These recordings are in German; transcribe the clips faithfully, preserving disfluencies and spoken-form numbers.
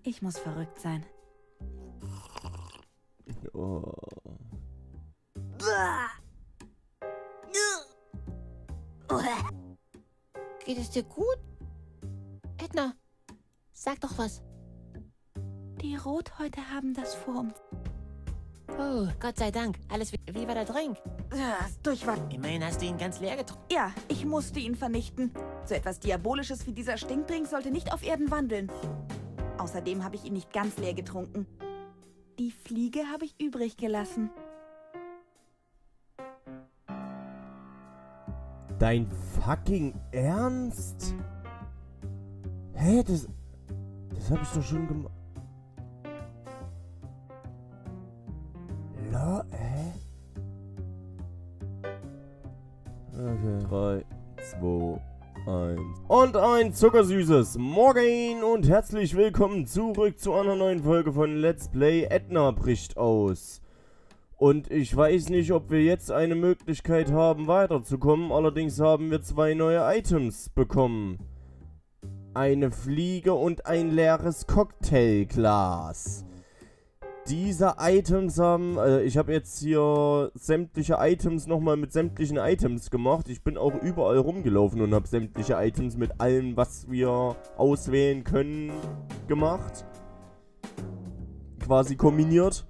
ich muss verrückt sein. Oh. Geht es dir gut? Edna, sag doch was. Die Rothäute haben das vor, um... Oh, Gott sei Dank. Alles wie, wie war der Drink? Ja, durchwachsen. Immerhin hast du ihn ganz leer getrunken. Ja, ich musste ihn vernichten. So etwas Diabolisches wie dieser Stinkdrink sollte nicht auf Erden wandeln. Außerdem habe ich ihn nicht ganz leer getrunken. Die Fliege habe ich übrig gelassen. Dein fucking Ernst? Hä, das... Das habe ich doch schon gemacht. La, hä? Okay. drei, zwei, eins. Und ein zuckersüßes Morgen und herzlich willkommen zurück zu einer neuen Folge von Let's Play Edna bricht aus. Und ich weiß nicht, ob wir jetzt eine Möglichkeit haben, weiterzukommen. Allerdings haben wir zwei neue Items bekommen. Eine Fliege und ein leeres Cocktailglas. Diese Items haben... Äh, ich habe jetzt hier sämtliche Items nochmal mit sämtlichen Items gemacht. Ich bin auch überall rumgelaufen und habe sämtliche Items mit allem, was wir auswählen können, gemacht. Quasi kombiniert.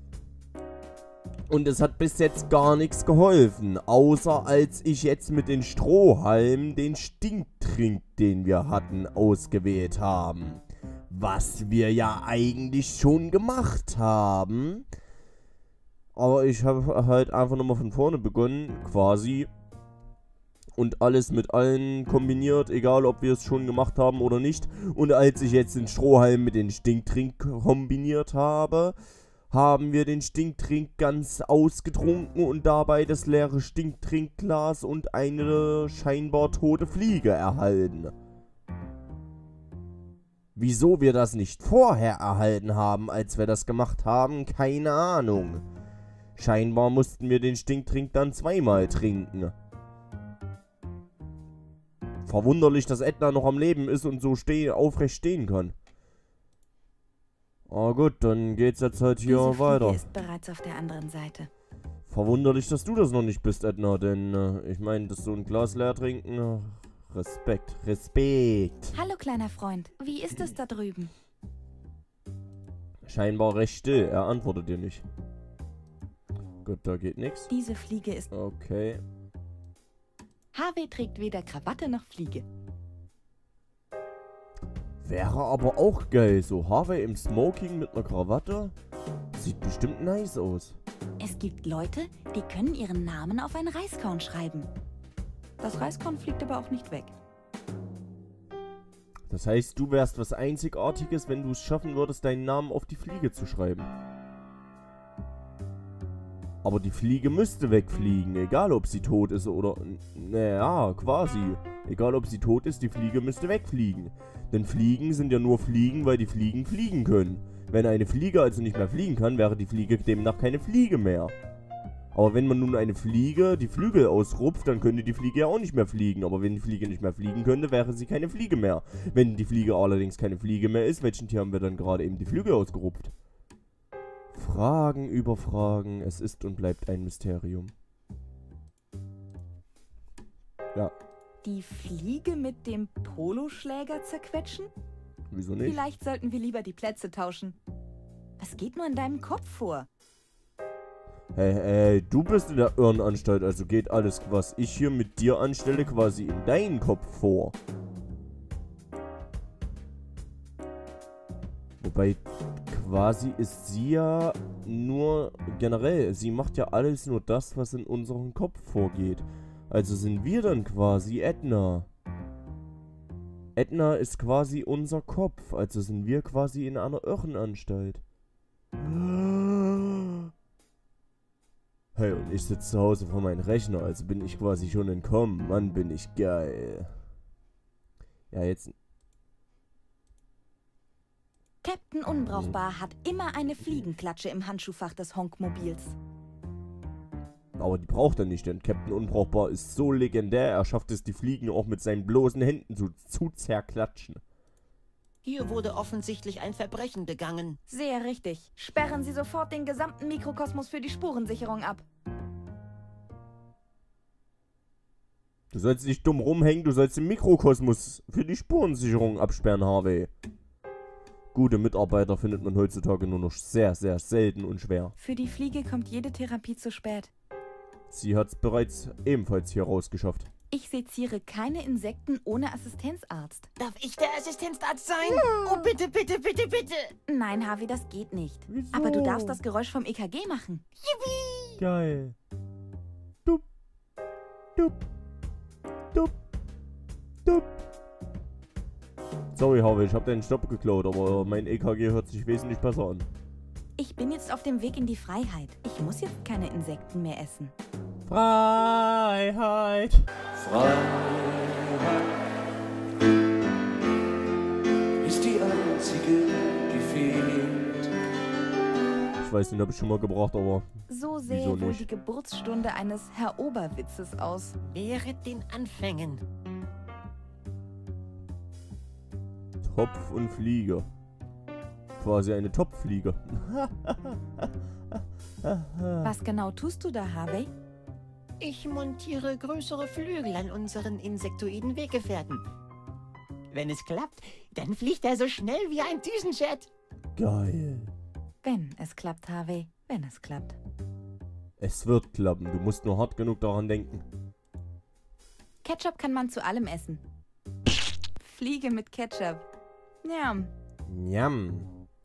Und es hat bis jetzt gar nichts geholfen, außer als ich jetzt mit den Strohhalmen den Stinktrink, den wir hatten, ausgewählt haben. Was wir ja eigentlich schon gemacht haben. Aber ich habe halt einfach nochmal von vorne begonnen, quasi. Und alles mit allen kombiniert, egal ob wir es schon gemacht haben oder nicht. Und als ich jetzt den Strohhalm mit den Stinktrink kombiniert habe, haben wir den Stinktrink ganz ausgetrunken und dabei das leere Stinktrinkglas und eine scheinbar tote Fliege erhalten. Wieso wir das nicht vorher erhalten haben, als wir das gemacht haben, keine Ahnung. Scheinbar mussten wir den Stinktrink dann zweimal trinken. Verwunderlich, dass Edna noch am Leben ist und so steh aufrecht stehen kann. Ah gut, dann geht's jetzt halt hier Diese Fliege weiter. ist bereits auf der anderen Seite. Verwunderlich, dass du das noch nicht bist, Edna, denn äh, ich meine, dass so ein Glas leer trinken... Äh, Respekt, Respekt. Hallo, kleiner Freund. Wie ist es da drüben? Scheinbar recht still, er antwortet dir nicht. Gut, da geht nichts. Diese Fliege ist... Okay. Harvey trägt weder Krawatte noch Fliege. Wäre aber auch geil, so Harvey im Smoking mit einer Krawatte. Sieht bestimmt nice aus. Es gibt Leute, die können ihren Namen auf ein Reiskorn schreiben. Das Reiskorn fliegt aber auch nicht weg. Das heißt, du wärst was Einzigartiges, wenn du es schaffen würdest, deinen Namen auf die Fliege zu schreiben. Aber die Fliege müsste wegfliegen, egal ob sie tot ist oder... Naja, quasi. Egal ob sie tot ist, die Fliege müsste wegfliegen. Denn Fliegen sind ja nur Fliegen, weil die Fliegen fliegen können. Wenn eine Fliege also nicht mehr fliegen kann, wäre die Fliege demnach keine Fliege mehr. Aber wenn man nun eine Fliege die Flügel ausrupft, dann könnte die Fliege ja auch nicht mehr fliegen. Aber wenn die Fliege nicht mehr fliegen könnte, wäre sie keine Fliege mehr. Wenn die Fliege allerdings keine Fliege mehr ist, welchen Tier haben wir dann gerade eben die Flügel ausgerupft? Fragen über Fragen. Es ist und bleibt ein Mysterium. Ja. Die Fliege mit dem Poloschläger zerquetschen? Wieso nicht? Vielleicht sollten wir lieber die Plätze tauschen. Was geht nur in deinem Kopf vor? Hey, hey, du bist in der Irrenanstalt, also geht alles, was ich hier mit dir anstelle, quasi in deinen Kopf vor. Wobei, quasi ist sie ja nur, generell, sie macht ja alles nur das, was in unserem Kopf vorgeht. Also sind wir dann quasi Edna. Edna ist quasi unser Kopf, also sind wir quasi in einer Irrenanstalt. Hey, und ich sitze zu Hause vor meinem Rechner, also bin ich quasi schon entkommen. Mann, bin ich geil. Ja, jetzt... Captain Unbrauchbar hat immer eine Fliegenklatsche im Handschuhfach des Honkmobils. Aber die braucht er nicht, denn Captain Unbrauchbar ist so legendär, er schafft es, die Fliegen auch mit seinen bloßen Händen zu, zu zerklatschen. Hier wurde offensichtlich ein Verbrechen begangen. Sehr richtig. Sperren Sie sofort den gesamten Mikrokosmos für die Spurensicherung ab. Du sollst nicht dumm rumhängen, du sollst den Mikrokosmos für die Spurensicherung absperren, Harvey. Gute Mitarbeiter findet man heutzutage nur noch sehr, sehr selten und schwer. Für die Fliege kommt jede Therapie zu spät. Sie hat's bereits ebenfalls hier rausgeschafft. Ich seziere keine Insekten ohne Assistenzarzt. Darf ich der Assistenzarzt sein? Oh, bitte, bitte, bitte, bitte. Nein, Harvey, das geht nicht. Wieso? Aber du darfst das Geräusch vom E K G machen. Yippie! Geil. Dup. Dup. Dup. Dup. Sorry, Harvey, ich hab deinen Stopp geklaut, aber mein E K G hört sich wesentlich besser an. Ich bin jetzt auf dem Weg in die Freiheit. Ich muss jetzt keine Insekten mehr essen. Freiheit. Freiheit ist die einzige, die fehlt. Ich weiß nicht, hab ich schon mal gebracht, aber So Wieso sähe wohl nicht? die Geburtsstunde eines Herr Oberwitzes aus. Während den Anfängen. Topf und Fliege. Quasi eine Topffliege. Was genau tust du da, Harvey? Ich montiere größere Flügel an unseren insektoiden Weggefährten. Wenn es klappt, dann fliegt er so schnell wie ein Düsenjet. Geil. Wenn es klappt, Harvey. Wenn es klappt. Es wird klappen, du musst nur hart genug daran denken. Ketchup kann man zu allem essen. Fliege mit Ketchup. Ja. Njam.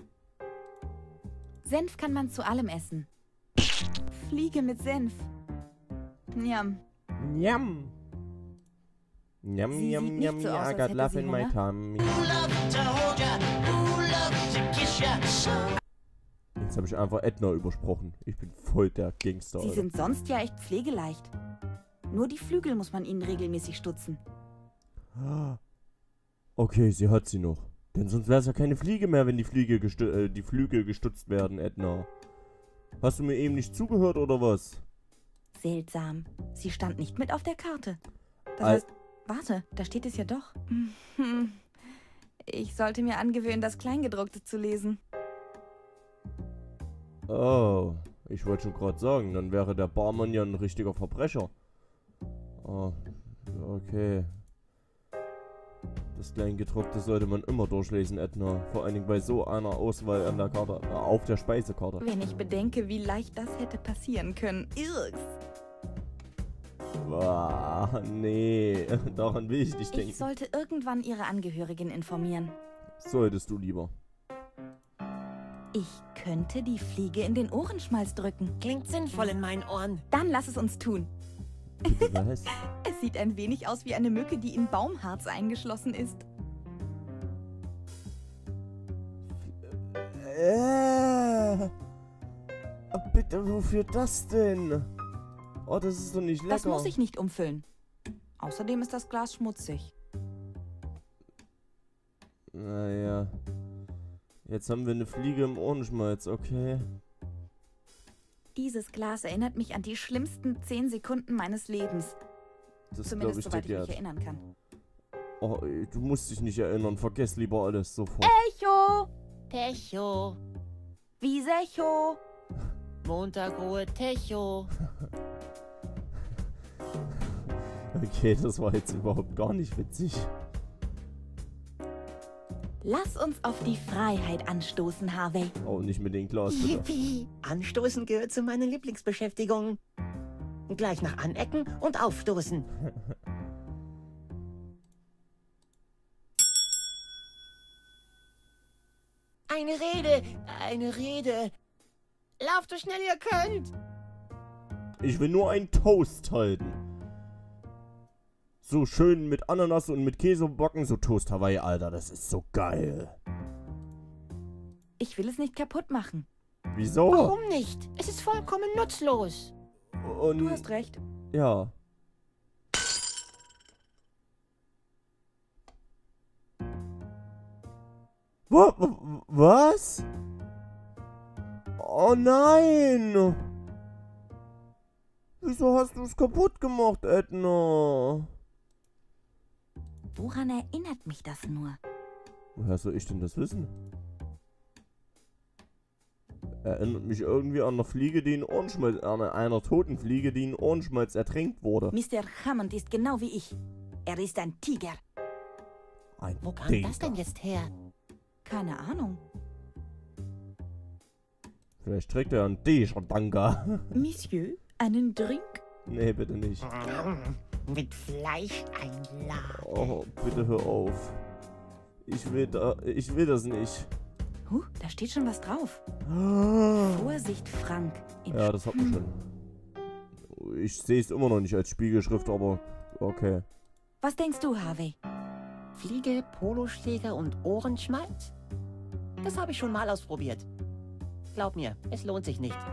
Senf kann man zu allem essen. Fliege mit Senf. Ja. Njam. Njam, Sie njam, sieht njam, nicht so aus, I als got hätte love sie in my Hunger. tummy. Jetzt habe ich einfach Edna übersprochen. Ich bin voll der Gangster, Sie Alter. sind sonst ja echt pflegeleicht. Nur die Flügel muss man ihnen regelmäßig stutzen. Okay, sie hat sie noch. Denn sonst wäre es ja keine Fliege mehr, wenn die, Fliege gestu äh, die Flügel gestutzt werden, Edna. Hast du mir eben nicht zugehört, oder was? Seltsam. Sie stand nicht mit auf der Karte. Das Al- heißt, warte, da steht es ja doch. Ich sollte mir angewöhnen, das Kleingedruckte zu lesen. Oh, ich wollte schon gerade sagen, dann wäre der Barmann ja ein richtiger Verbrecher. Oh, okay. Das Kleingedruckte sollte man immer durchlesen, Edna. Vor allen Dingen bei so einer Auswahl an der Karte, äh, auf der Speisekarte. Wenn ich bedenke, wie leicht das hätte passieren können. Irks. Ah, nee, daran will ich nicht denken. Ich sollte irgendwann ihre Angehörigen informieren. Solltest du lieber. Ich könnte die Fliege in den Ohrenschmalz drücken. Klingt sinnvoll in meinen Ohren. Dann lass es uns tun. Bitte was? Es sieht ein wenig aus wie eine Mücke, die in Baumharz eingeschlossen ist. Äh, bitte, wofür das denn? Oh, das ist doch nicht lecker. Das muss ich nicht umfüllen. Außerdem ist das Glas schmutzig. Naja. Jetzt haben wir eine Fliege im Ohrenschmalz, okay. Dieses Glas erinnert mich an die schlimmsten zehn Sekunden meines Lebens. Das glaube Zumindest ich dir soweit ich mich gern. erinnern kann. Oh, ey, du musst dich nicht erinnern. Vergiss lieber alles sofort. Echo! Techo. Wiesecho! Montagruhe Techo. Okay, das war jetzt überhaupt gar nicht witzig. Lass uns auf die Freiheit anstoßen, Harvey. Auch nicht mit dem Glas, bitte. Yippie. Anstoßen gehört zu meinen Lieblingsbeschäftigungen. Gleich nach Anecken und Aufstoßen. Eine Rede, eine Rede. Lauft so schnell ihr könnt. Ich will nur einen Toast halten. So schön mit Ananas und mit Käse backen, so Toast Hawaii, Alter. Das ist so geil. Ich will es nicht kaputt machen. Wieso? Warum nicht? Es ist vollkommen nutzlos. Und Du hast recht. ja. Wa- wa- Was? Oh nein! Wieso hast du es kaputt gemacht, Edna? Woran erinnert mich das nur? Woher soll ich denn das wissen? Erinnert mich irgendwie an eine Fliege, die in Ohrenschmalz, an einer toten Fliege, die in Ohrenschmalz ertränkt wurde. Mister Hammond ist genau wie ich. Er ist ein Tiger. Ein Wo kam Tiger. das denn jetzt her? Keine Ahnung. Vielleicht trägt er einen Tiger-Tanga. Monsieur, einen Drink? Nee, bitte nicht. Mit Fleischeinlage. Oh, bitte hör auf. Ich will da, ich will das nicht. Huh, da steht schon was drauf. Vorsicht, Frank. Im Ja, das hat man schon. Ich sehe es immer noch nicht als Spiegelschrift, aber okay. Was denkst du, Harvey? Fliege, Poloschläger und Ohrenschmalz? Das habe ich schon mal ausprobiert. Glaub mir, es lohnt sich nicht.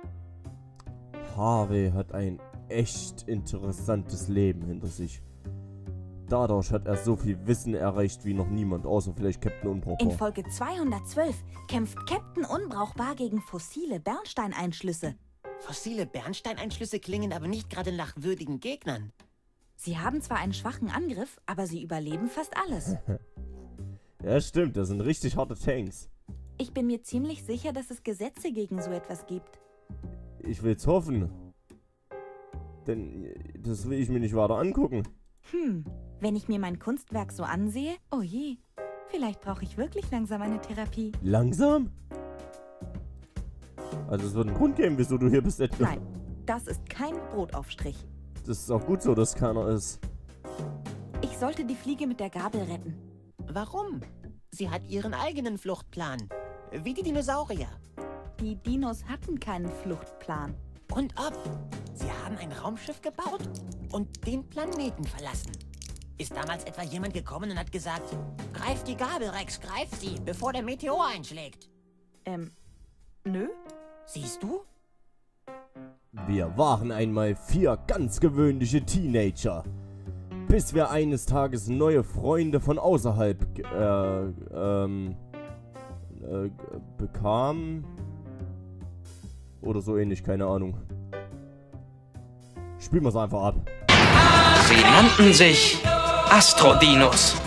Harvey hat ein echt interessantes Leben hinter sich. Dadurch hat er so viel Wissen erreicht wie noch niemand, außer vielleicht Captain In Unbrauchbar. Folge zweihundertzwölf kämpft Captain Unbrauchbar gegen fossile Bernsteineinschlüsse. Fossile Bernsteineinschlüsse klingen aber nicht gerade nach würdigen Gegnern. Sie haben zwar einen schwachen Angriff, aber sie überleben fast alles. Ja, stimmt, das sind richtig harte Tanks. Ich bin mir ziemlich sicher, dass es Gesetze gegen so etwas gibt. Ich will's hoffen. Denn das will ich mir nicht weiter angucken. Hm, wenn ich mir mein Kunstwerk so ansehe, oh je, vielleicht brauche ich wirklich langsam eine Therapie. Langsam? Also es wird einen Grund geben, wieso du hier bist, Edgar. Nein, das ist kein Brotaufstrich. Das ist auch gut so, dass keiner ist. Ich sollte die Fliege mit der Gabel retten. Warum? Sie hat ihren eigenen Fluchtplan. Wie die Dinosaurier. Die Dinos hatten keinen Fluchtplan. Und ob? Sie haben ein Raumschiff gebaut und den Planeten verlassen. Ist damals etwa jemand gekommen und hat gesagt, greif die Gabel, Rex, greif sie, bevor der Meteor einschlägt? Ähm, nö? Siehst du? Wir waren einmal vier ganz gewöhnliche Teenager. Bis wir eines Tages neue Freunde von außerhalb äh, ähm, äh, bekamen. Oder so ähnlich, keine Ahnung. Spielen wir es einfach ab. Sie nannten sich Astrodinos.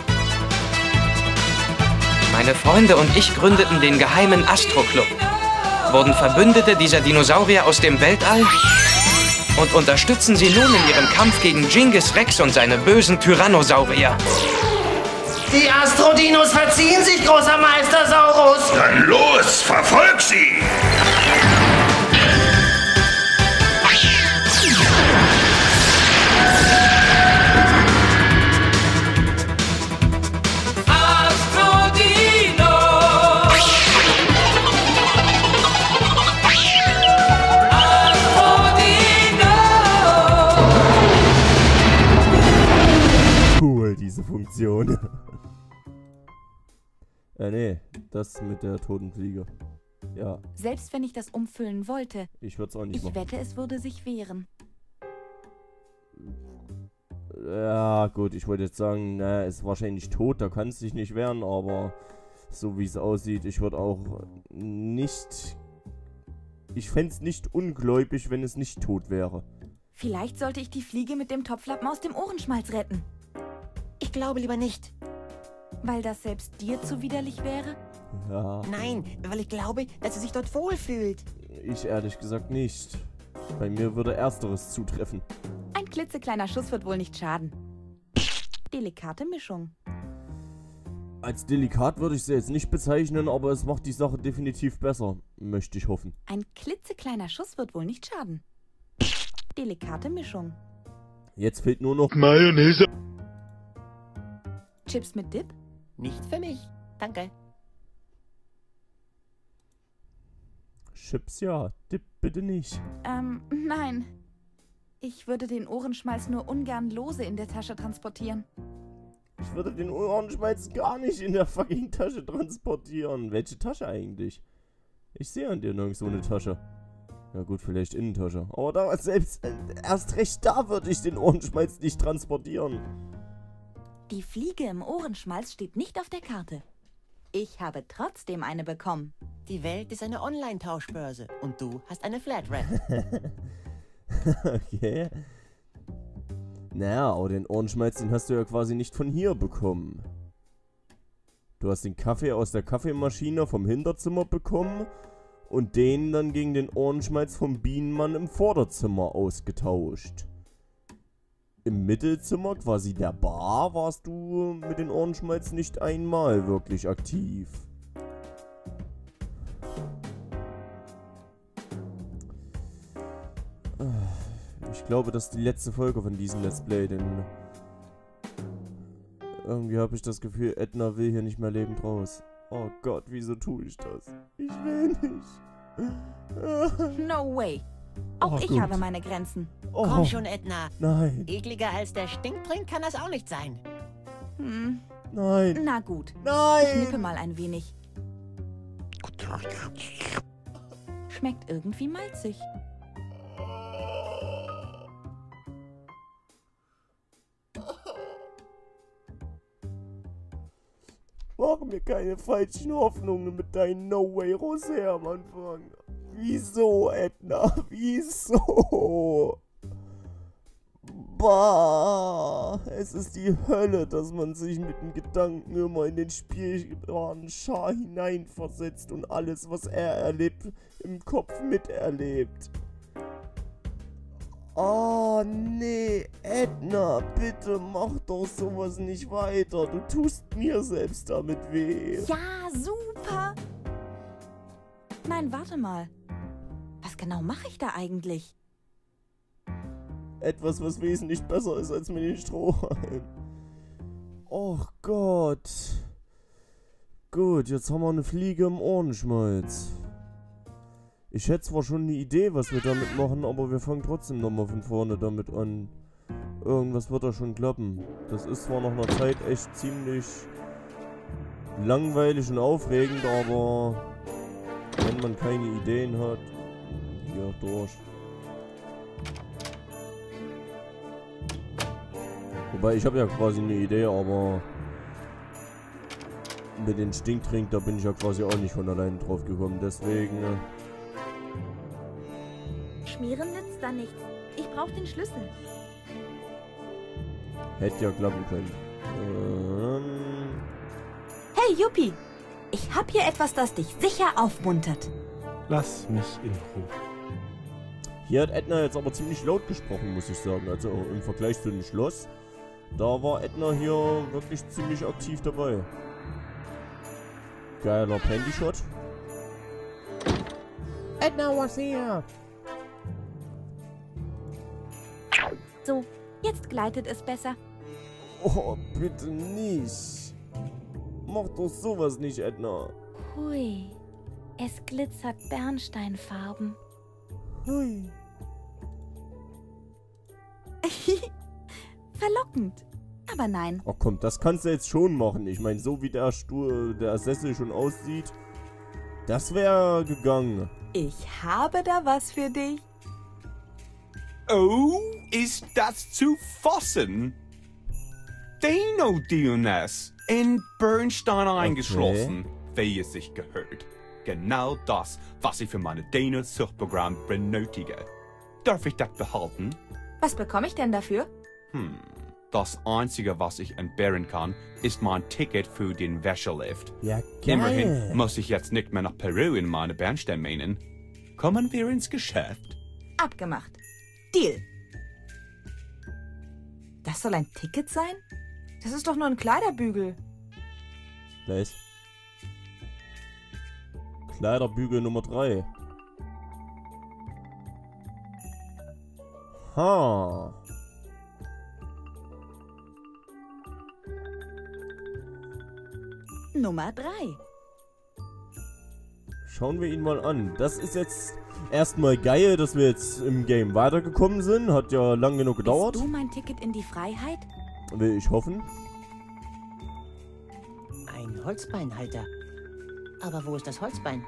Meine Freunde und ich gründeten den geheimen Astro-Club, wurden Verbündete dieser Dinosaurier aus dem Weltall und unterstützen sie nun in ihrem Kampf gegen Genghis Rex und seine bösen Tyrannosaurier. Die Astrodinos verziehen sich, großer Meistersaurus! Dann los, verfolg sie! Cool, diese Funktion. äh, nee, das mit der toten Fliege. Ja, Selbst wenn ich das umfüllen wollte, ich würde es auch nicht ich machen. wette, es würde sich wehren. Ja, gut, ich wollte jetzt sagen, naja, ist wahrscheinlich tot, da kann es sich nicht wehren, aber so wie es aussieht, ich würde auch nicht... Ich fände es nicht ungläubig, wenn es nicht tot wäre. Vielleicht sollte ich die Fliege mit dem Topflappen aus dem Ohrenschmalz retten. Ich glaube lieber nicht. Weil das selbst dir zu widerlich wäre? Ja, Nein, weil ich glaube, dass sie sich dort wohlfühlt. ich ehrlich gesagt nicht. Bei mir würde Ersteres zutreffen. Ein klitzekleiner Schuss wird wohl nicht schaden. Delikate Mischung. Als delikat würde ich sie jetzt nicht bezeichnen, aber es macht die Sache definitiv besser, möchte ich hoffen. Ein klitzekleiner Schuss wird wohl nicht schaden. Delikate Mischung. Jetzt fehlt nur noch... Mayonnaise. Chips mit Dip? Nicht für mich. Danke. Chips ja, Dip bitte nicht. Ähm, nein. Ich würde den Ohrenschmalz nur ungern lose in der Tasche transportieren. Ich würde den Ohrenschmalz gar nicht in der fucking Tasche transportieren. Welche Tasche eigentlich? Ich sehe an dir nirgendwo eine Tasche. Ja gut, vielleicht Innentasche. Aber da selbst, äh, erst recht da würde ich den Ohrenschmalz nicht transportieren. Die Fliege im Ohrenschmalz steht nicht auf der Karte. Ich habe trotzdem eine bekommen. Die Welt ist eine Online-Tauschbörse und du hast eine Flatrate. Okay. Naja, aber den Ohrenschmalz, den hast du ja quasi nicht von hier bekommen. Du hast den Kaffee aus der Kaffeemaschine vom Hinterzimmer bekommen und den dann gegen den Ohrenschmalz vom Bienenmann im Vorderzimmer ausgetauscht. Im Mittelzimmer, quasi der Bar, warst du mit den Ohrenschmalz nicht einmal wirklich aktiv. Ich glaube, das ist die letzte Folge von diesem Let's Play, denn irgendwie habe ich das Gefühl, Edna will hier nicht mehr lebend raus. Oh Gott, wieso tue ich das? Ich will nicht. No way. Auch Oh, ich gut. habe meine Grenzen. Oh, Komm schon, Edna. nein, Ekliger als der Stinktrink kann das auch nicht sein. Hm, nein, na gut. Ich nein. nippe mal ein wenig. Schmeckt irgendwie malzig. Mach mir keine falschen Hoffnungen mit deinen No-Way Rosé am Anfang. Wieso, Edna? Wieso? Bah, es ist die Hölle, dass man sich mit dem Gedanken immer in den spielbaren Schar hineinversetzt und alles, was er erlebt, im Kopf miterlebt. Oh, nee, Edna, bitte mach doch sowas nicht weiter. Du tust mir selbst damit weh. Ja, super. Nein, warte mal. Was genau mache ich da eigentlich? Etwas, was wesentlich besser ist als mit den Strohhalmen. Och Gott. Gut, jetzt haben wir eine Fliege im Ohrenschmalz. Ich hätte zwar schon eine Idee, was wir damit machen, aber wir fangen trotzdem nochmal von vorne damit an. Irgendwas wird da schon klappen. Das ist zwar nach einer Zeit echt ziemlich langweilig und aufregend, aber wenn man keine Ideen hat, ja, durch. Wobei, ich habe ja quasi eine Idee, aber mit den Stinktrink, da bin ich ja quasi auch nicht von alleine drauf gekommen, deswegen... Schmieren nützt da nichts. Ich brauche den Schlüssel. Hätte ja klappen können. Ähm, Hey, Yuppie. Ich hab hier etwas, das dich sicher aufmuntert. Lass mich in Ruhe. hier hat Edna jetzt aber ziemlich laut gesprochen, muss ich sagen. Also im Vergleich zu dem Schloss, da war Edna hier wirklich ziemlich aktiv dabei. Geiler Panty-Shot. Edna was here. So, jetzt gleitet es besser. Oh, bitte nicht. Mach doch sowas nicht, Edna. Hui, es glitzert Bernsteinfarben. Hui. Verlockend. Aber nein. Oh komm, das kannst du jetzt schon machen. Ich meine, so wie der Stuhl, der Sessel schon aussieht, das wäre gegangen. Ich habe da was für dich. Oh, ist das zu fassen? Dino-Dioness in Bernstein eingeschlossen, wie es sich gehört. Genau das, was ich für meine Dino-Suchtprogramm benötige. Darf ich das behalten? Was bekomme ich denn dafür? Hm, das Einzige, was ich entbehren kann, ist mein Ticket für den Wäschelift. Ja, geil. Immerhin muss ich jetzt nicht mehr nach Peru in meine Bernstein mähen. Kommen wir ins Geschäft? Abgemacht. Deal. Das soll ein Ticket sein? Das ist doch nur ein Kleiderbügel. Gleich. Kleiderbügel Nummer drei. Ha. Nummer drei. Schauen wir ihn mal an. Das ist jetzt erstmal geil, dass wir jetzt im Game weitergekommen sind. Hat ja lang genug gedauert. Bist du mein Ticket in die Freiheit? Will ich hoffen. Ein Holzbeinhalter. Aber wo ist das Holzbein?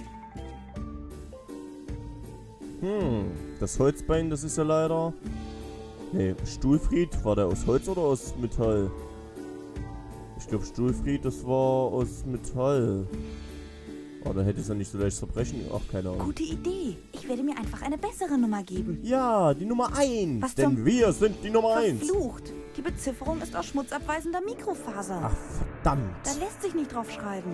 Hm, das Holzbein, das ist ja leider... Ne, Stuhlfried, war der aus Holz oder aus Metall? Ich glaube, Stuhlfried, das war aus Metall. Oder hätte es ja nicht so leicht zerbrechen? Ach, keine Ahnung. Gute Idee. Ich werde mir einfach eine bessere Nummer geben. Ja, die Nummer eins. Was Denn zum- wir sind die Nummer eins. Verflucht. Die Bezifferung ist aus schmutzabweisender Mikrofaser. Ach, verdammt. Da lässt sich nicht drauf schreiben.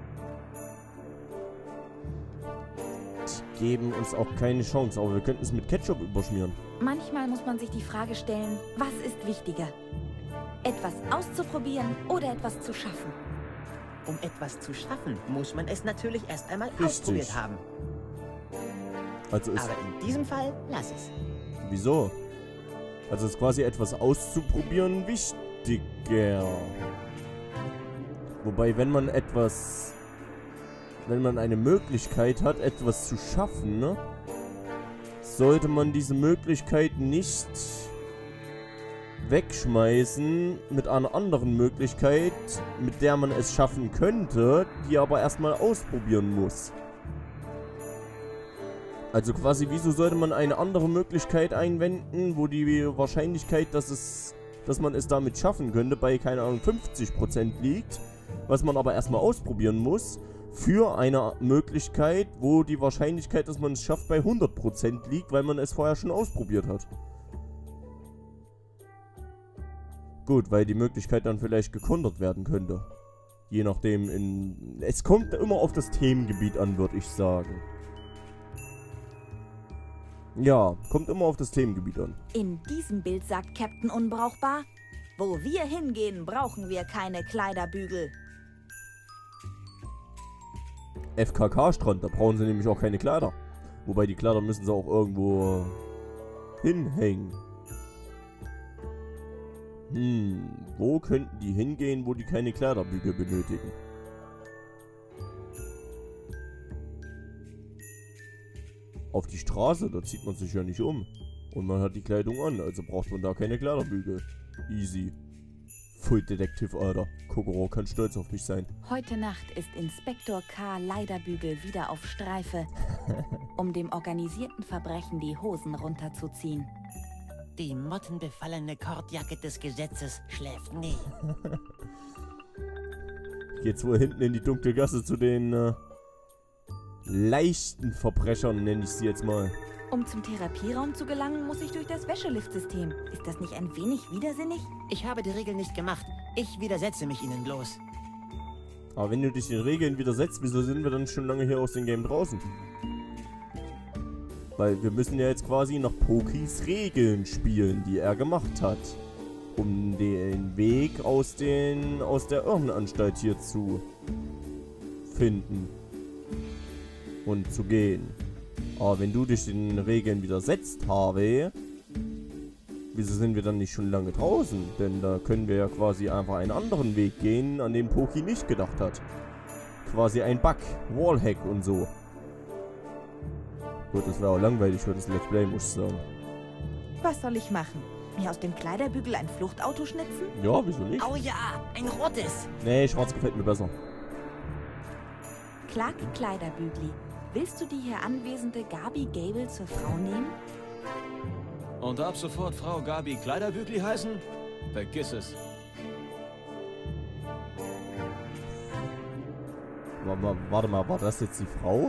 Die geben uns auch keine Chance, aber wir könnten es mit Ketchup überschmieren. Manchmal muss man sich die Frage stellen, was ist wichtiger? Etwas auszuprobieren oder etwas zu schaffen? Um etwas zu schaffen, muss man es natürlich erst einmal Richtig. ausprobiert haben. Also ist... Aber in diesem Fall lass es. Wieso? Also ist quasi etwas auszuprobieren wichtiger. Wobei, wenn man etwas... Wenn man eine Möglichkeit hat, etwas zu schaffen, ne? Sollte man diese Möglichkeit nicht wegschmeißen mit einer anderen Möglichkeit, mit der man es schaffen könnte, die aber erstmal ausprobieren muss. Also quasi, wieso sollte man eine andere Möglichkeit einwenden, wo die Wahrscheinlichkeit, dass es, dass man es damit schaffen könnte, bei, keine Ahnung, fünfzig Prozent liegt, was man aber erstmal ausprobieren muss, für eine Möglichkeit, wo die Wahrscheinlichkeit, dass man es schafft, bei hundert Prozent liegt, weil man es vorher schon ausprobiert hat. Gut, weil die Möglichkeit dann vielleicht gekontert werden könnte. Je nachdem in... Es kommt immer auf das Themengebiet an, würde ich sagen. Ja, kommt immer auf das Themengebiet an. In diesem Bild sagt Captain Unbrauchbar, wo wir hingehen, brauchen wir keine Kleiderbügel. F K K-Strand, da brauchen sie nämlich auch keine Kleider. Wobei die Kleider müssen sie auch irgendwo hinhängen. Hm, wo könnten die hingehen, wo die keine Kleiderbügel benötigen? Auf die Straße, da zieht man sich ja nicht um. Und man hat die Kleidung an, also braucht man da keine Kleiderbügel. Easy. Full Detective, Alter. Kokoro kann stolz auf mich sein. Heute Nacht ist Inspektor K. Leiderbügel wieder auf Streife, um dem organisierten Verbrechen die Hosen runterzuziehen. Die mottenbefallene Kordjacke des Gesetzes schläft nie. Geht's wohl hinten in die dunkle Gasse zu den äh, leichten Verbrechern, nenne ich sie jetzt mal. Um zum Therapieraum zu gelangen, muss ich durch das Wäscheliftsystem. Ist das nicht ein wenig widersinnig? Ich habe die Regeln nicht gemacht. Ich widersetze mich ihnen bloß. Aber wenn du dich den Regeln widersetzt, wieso sind wir dann schon lange hier aus dem Game draußen? Weil wir müssen ja jetzt quasi nach Pokis Regeln spielen, die er gemacht hat. Um den Weg aus, den, aus der Irrenanstalt hier zu finden. Und zu gehen. Aber wenn du dich den Regeln widersetzt, Harvey, wieso sind wir dann nicht schon lange draußen? Denn da können wir ja quasi einfach einen anderen Weg gehen, an den Poki nicht gedacht hat. Quasi ein Bug, Wallhack und so. Gut, das wäre auch langweilig für das Let's Play, muss ich sagen. Was soll ich machen? Mir aus dem Kleiderbügel ein Fluchtauto schnitzen? Ja, wieso nicht? Oh ja, ein rotes. Nee, schwarz gefällt mir besser. Clark Kleiderbügli, willst du die hier anwesende Gabi Gable zur Frau nehmen? Und ab sofort Frau Gabi Kleiderbügli heißen? Vergiss es. Warte mal, war das jetzt die Frau?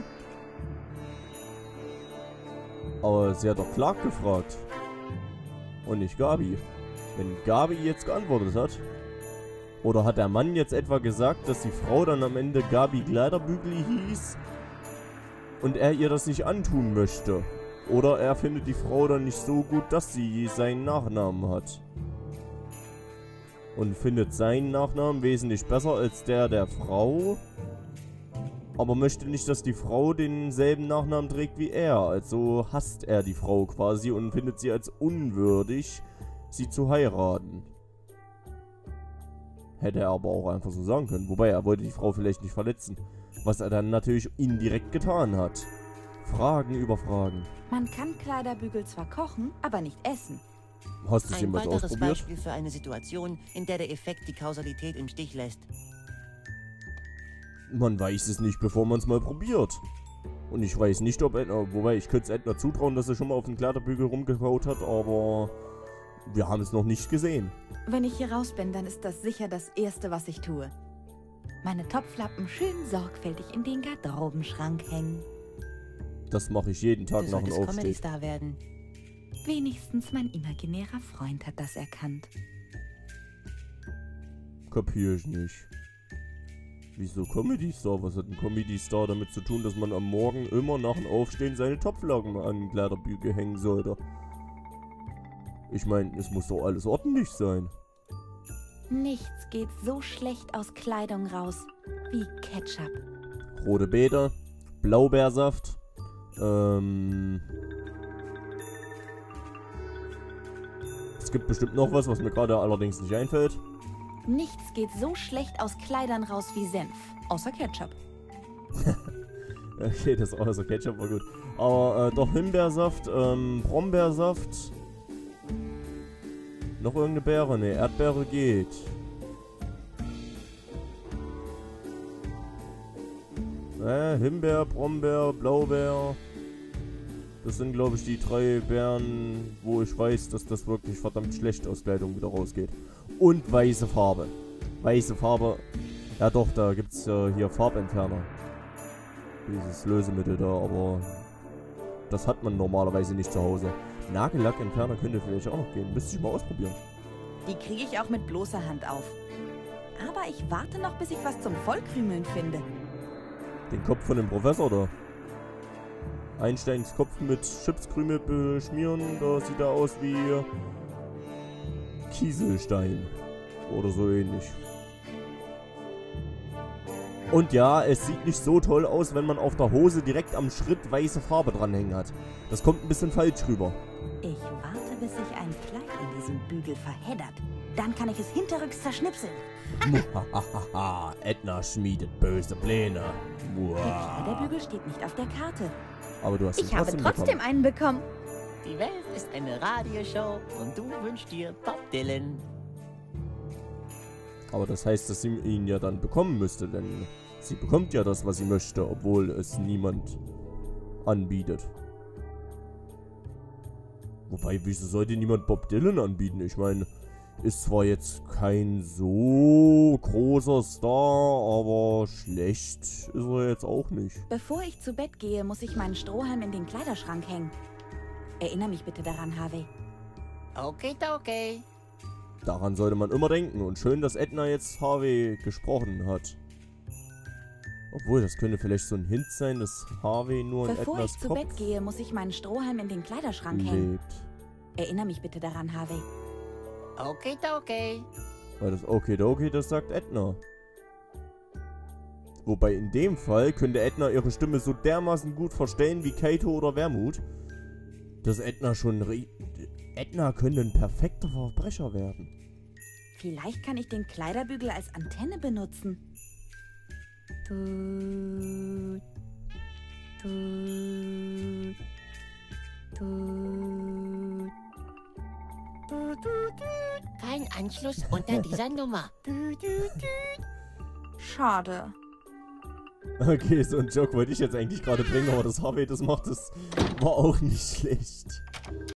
Aber sie hat doch Clark gefragt. Und nicht Gabi. Wenn Gabi jetzt geantwortet hat. Oder hat der Mann jetzt etwa gesagt, dass die Frau dann am Ende Gabi Kleiderbügli hieß? Und er ihr das nicht antun möchte? Oder er findet die Frau dann nicht so gut, dass sie seinen Nachnamen hat? Und findet seinen Nachnamen wesentlich besser als der der Frau? Aber möchte nicht, dass die Frau denselben Nachnamen trägt wie er. Also hasst er die Frau quasi und findet sie als unwürdig, sie zu heiraten. Hätte er aber auch einfach so sagen können. Wobei, er wollte die Frau vielleicht nicht verletzen. Was er dann natürlich indirekt getan hat. Fragen über Fragen. Man kann Kleiderbügel zwar kochen, aber nicht essen. Hast du es Ein jemals weiteres ausprobiert? Beispiel für eine Situation, in der der Effekt die Kausalität im Stich lässt. Man weiß es nicht, bevor man es mal probiert. Und ich weiß nicht, ob Edna, wobei ich könnte es Edna zutrauen, dass er schon mal auf den Kleiderbügel rumgekaut hat, aber wir haben es noch nicht gesehen. Wenn ich hier raus bin, dann ist das sicher das Erste, was ich tue. meine Topflappen schön sorgfältig in den Garderobenschrank hängen. Das mache ich jeden Tag Du nach dem solltest Aufstehen. Comedy-Star werden. Wenigstens mein imaginärer Freund hat das erkannt. Kapier ich nicht. Wieso Comedy-Star? Was hat ein Comedy-Star damit zu tun, dass man am Morgen immer nach dem Aufstehen seine Topflappen an den Kleiderbügel hängen sollte? Ich meine, es muss doch alles ordentlich sein. Nichts geht so schlecht aus Kleidung raus wie Ketchup. Rote Beete, Blaubeersaft, ähm... es gibt bestimmt noch was, was mir gerade allerdings nicht einfällt. Nichts geht so schlecht aus Kleidern raus wie Senf. Außer Ketchup. Okay, das außer Ketchup war gut. Aber äh, doch Himbeersaft, ähm, Brombeersaft. Noch irgendeine Beere? Ne, Erdbeere geht. Äh, Himbeer, Brombeer, Blaubeer. Das sind, glaube ich, die drei Beeren, wo ich weiß, dass das wirklich verdammt schlecht aus Kleidung wieder rausgeht. Und weiße Farbe. Weiße Farbe. Ja doch, da gibt es ja hier Farbentferner. Dieses Lösemittel da, aber das hat man normalerweise nicht zu Hause. Nagellackentferner könnte vielleicht auch noch gehen. Müsste ich mal ausprobieren. Die kriege ich auch mit bloßer Hand auf. Aber ich warte noch, bis ich was zum Vollkrümeln finde. Den Kopf von dem Professor da. Einsteins Kopf mit Chipskrümel beschmieren, da sieht er aus wie Kieselstein. Oder so ähnlich. Und ja, es sieht nicht so toll aus, wenn man auf der Hose direkt am Schritt weiße Farbe dranhängen hat. Das kommt ein bisschen falsch rüber. Ich warte, bis sich ein Kleid in diesem Bügel verheddert. Dann kann ich es hinterrücks zerschnipseln. Muhahaha, Edna schmiedet böse Pläne. Der Kleiderbügel steht nicht auf der Karte. Aber du hast ihn Ich habe trotzdem trotzdem bekommen. einen bekommen. Die Welt ist eine Radioshow und du wünschst dir Bob Dylan. Aber das heißt, dass sie ihn ja dann bekommen müsste, denn sie bekommt ja das, was sie möchte, obwohl es niemand anbietet. Wobei, wieso sollte niemand Bob Dylan anbieten? Ich meine, ist zwar jetzt kein so großer Star, aber schlecht ist er jetzt auch nicht. Bevor ich zu Bett gehe, muss ich meinen Strohhalm in den Kleiderschrank hängen. Erinnere mich bitte daran, Harvey. Okay, okay. Daran sollte man immer denken. Und schön, dass Edna jetzt Harvey gesprochen hat. Obwohl, das könnte vielleicht so ein Hint sein, dass Harvey nur in Bevor Ednas ich zu Kopf Bett gehe, muss ich meinen Strohhalm in den Kleiderschrank hängen. lebt. Erinnere mich bitte daran, Harvey. Okay, okay. Weil das Okidoki, das sagt Edna. Wobei in dem Fall könnte Edna ihre Stimme so dermaßen gut verstellen wie Kaito oder Wermut, dass Edna schon... Re Edna könnte ein perfekter Verbrecher werden. Vielleicht kann ich den Kleiderbügel als Antenne benutzen. Tut, tut, tut, tut, tut. Kein Anschluss unter dieser Nummer. Schade. Okay, so einen Joke wollte ich jetzt eigentlich gerade bringen, aber das Harvey das macht, das war auch nicht schlecht.